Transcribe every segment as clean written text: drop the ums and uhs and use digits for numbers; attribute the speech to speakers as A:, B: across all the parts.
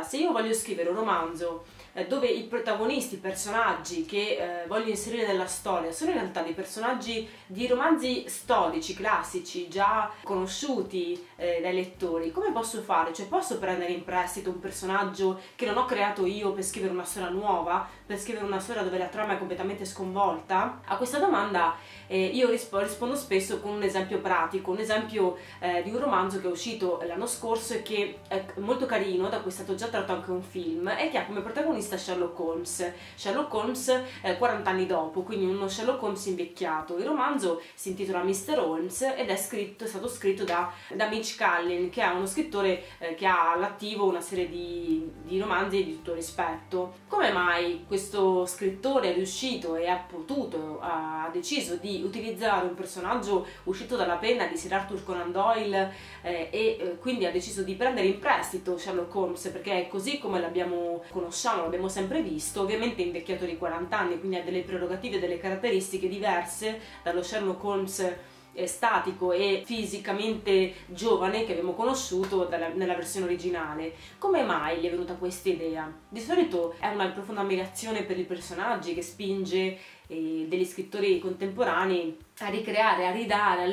A: Se io voglio scrivere un romanzo dove i protagonisti, i personaggi che voglio inserire nella storia sono in realtà dei personaggi di romanzi storici, classici, già conosciuti dai lettori, come posso fare? Cioè, posso prendere in prestito un personaggio che non ho creato io per scrivere una storia nuova, per scrivere una storia dove la trama è completamente sconvolta? A questa domanda io rispondo spesso con un esempio pratico, un esempio di un romanzo che è uscito l'anno scorso e che è molto carino, da cui è stato già tratto anche un film, e che ha come protagonista Sherlock Holmes. Sherlock Holmes 40 anni dopo, quindi uno Sherlock Holmes invecchiato. Il romanzo si intitola Mr. Holmes ed è stato scritto da Mitch Collin, che è uno scrittore che ha all'attivo una serie di romanzi di tutto rispetto. Come mai questo scrittore è riuscito e ha deciso di utilizzare un personaggio uscito dalla penna di Sir Arthur Conan Doyle e quindi ha deciso di prendere in prestito Sherlock Holmes, perché è così come conosciamo, l'abbiamo sempre visto, ovviamente invecchiato di 40 anni, quindi ha delle prerogative, delle caratteristiche diverse dallo Sherlock Holmes statico e fisicamente giovane che abbiamo conosciuto nella versione originale. Come mai gli è venuta questa idea? Di solito è una profonda ammirazione per i personaggi che spinge degli scrittori contemporanei a ricreare, a ridare ai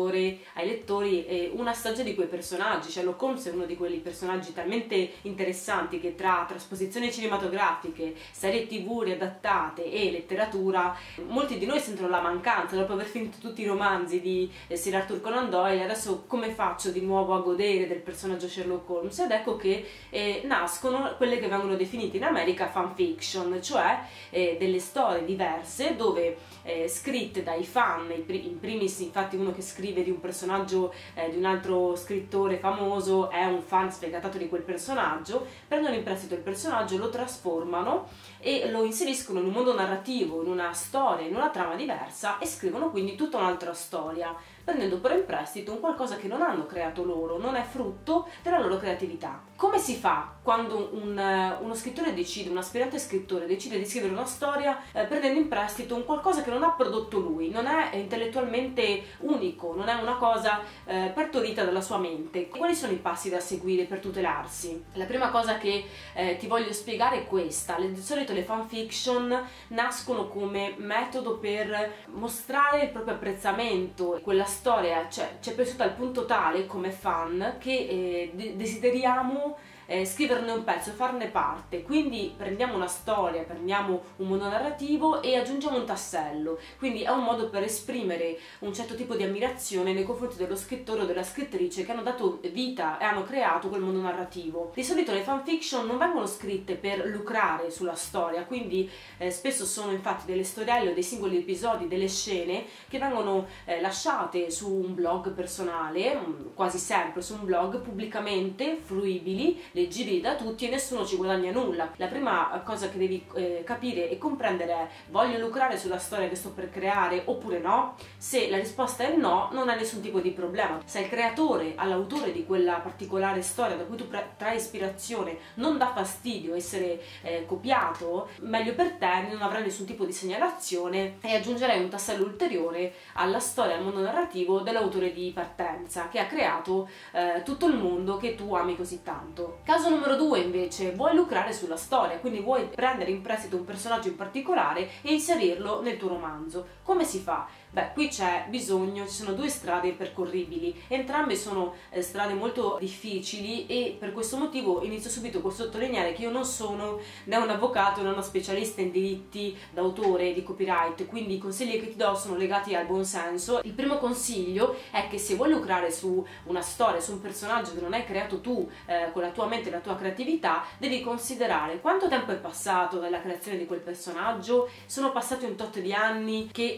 A: lettori una storia di quei personaggi. Sherlock Holmes è uno di quei personaggi talmente interessanti che tra trasposizioni cinematografiche, serie TV riadattate e letteratura, molti di noi sentono la mancanza dopo aver finito tutti i romanzi di Sir Arthur Conan Doyle. Adesso come faccio di nuovo a godere del personaggio Sherlock Holmes? Ed ecco che nascono quelle che vengono definite in America fanfiction, cioè delle storie diverse dove scritte dai fan, in primis infatti uno che scrive di un personaggio di un altro scrittore famoso è un fan sfegatato di quel personaggio, prendono in prestito il personaggio, lo trasformano e lo inseriscono in un mondo narrativo, in una storia, in una trama diversa, e scrivono quindi tutta un'altra storia, prendendo però in prestito un qualcosa che non hanno creato loro, non è frutto della loro creatività. Come si fa quando uno scrittore decide, un aspirante scrittore decide di scrivere una storia prendendo in prestito un qualcosa che non ha prodotto lui, non è intellettualmente unico, non è una cosa partorita dalla sua mente? Quali sono i passi da seguire per tutelarsi? La prima cosa che ti voglio spiegare è questa. Di solito le fanfiction nascono come metodo per mostrare il proprio apprezzamento. Quella storia ci è piaciuta al punto tale come fan che desideriamo scriverne un pezzo, farne parte, quindi prendiamo una storia, prendiamo un mondo narrativo e aggiungiamo un tassello, quindi è un modo per esprimere un certo tipo di ammirazione nei confronti dello scrittore o della scrittrice che hanno dato vita e hanno creato quel mondo narrativo. Di solito le fanfiction non vengono scritte per lucrare sulla storia, quindi spesso sono infatti delle storielle o dei singoli episodi, delle scene che vengono lasciate su un blog personale, quasi sempre su un blog, pubblicamente fruibili, leggibili da tutti, e nessuno ci guadagna nulla. La prima cosa che devi capire e comprendere è: voglio lucrare sulla storia che sto per creare oppure no? Se la risposta è no, non hai nessun tipo di problema. Se il creatore, all'autore di quella particolare storia da cui tu trai ispirazione, non dà fastidio essere copiato, meglio per te, non avrai nessun tipo di segnalazione e aggiungerai un tassello ulteriore alla storia, al mondo narrativo dell'autore di partenza, che ha creato tutto il mondo che tu ami così tanto. Caso numero 2 invece: vuoi lucrare sulla storia, quindi vuoi prendere in prestito un personaggio in particolare e inserirlo nel tuo romanzo. Come si fa? Beh, qui ci sono due strade percorribili, entrambe sono strade molto difficili, e per questo motivo inizio subito col sottolineare che io non sono né un avvocato né una specialista in diritti d'autore e di copyright, quindi i consigli che ti do sono legati al buon senso. Il primo consiglio è che se vuoi lucrare su una storia, su un personaggio che non hai creato tu con la tua mente e la tua creatività, devi considerare quanto tempo è passato dalla creazione di quel personaggio. Sono passati un tot di anni che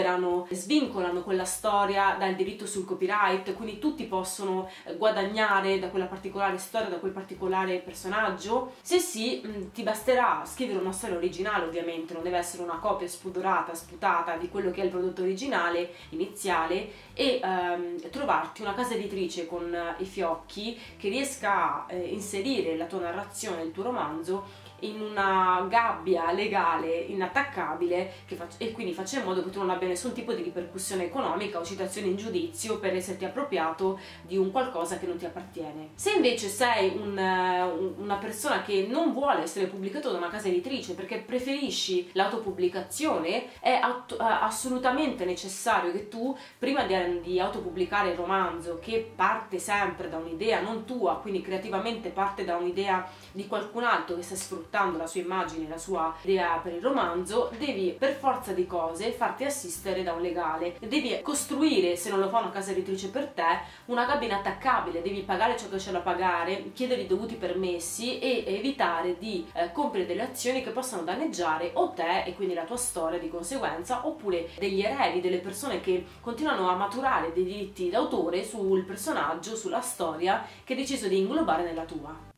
A: svincolano quella storia dal diritto sul copyright, quindi tutti possono guadagnare da quella particolare storia, da quel particolare personaggio? Se sì, ti basterà scrivere una storia originale, ovviamente non deve essere una copia spudorata, sputata di quello che è il prodotto originale iniziale, e trovarti una casa editrice con i fiocchi che riesca a inserire la tua narrazione, il tuo romanzo in una gabbia legale inattaccabile e quindi faccia in modo che tu non abbia nessun tipo di ripercussione economica o citazione in giudizio per esserti appropriato di un qualcosa che non ti appartiene. Se invece sei una persona che non vuole essere pubblicato da una casa editrice perché preferisci l'autopubblicazione, è assolutamente necessario che tu, prima di autopubblicare il romanzo, che parte sempre da un'idea non tua, quindi creativamente parte da un'idea di qualcun altro che sta sfruttando la sua immagine, la sua idea per il romanzo, devi per forza di cose farti assistere da un legale. Devi costruire, se non lo fa una casa editrice per te, una cabina attaccabile, devi pagare ciò che c'è da pagare, chiedere i dovuti permessi e evitare di compiere delle azioni che possano danneggiare o te e quindi la tua storia di conseguenza, oppure degli eredi, delle persone che continuano a maturare dei diritti d'autore sul personaggio, sulla storia che hai deciso di inglobare nella tua.